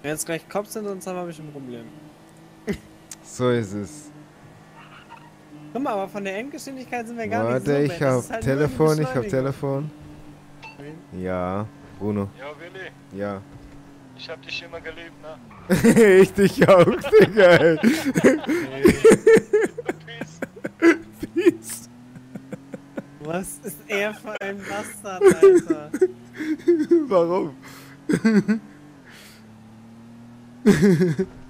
Wenn jetzt gleich Cops sind, sonst habe ich ein Problem. So ist es. Guck mal, aber von der Endgeschwindigkeit sind wir gar nicht so Warte, weit. ich Das hab ist halt nur die Telefon, ich hab Beschleunigung. Telefon. Ja, Bruno. Ja, Willi, Ja. ich hab dich immer geliebt, ne? Ich dich auch, Digga, ey. Peace. Peace. Was ist er für ein Bastard, Alter? Warum?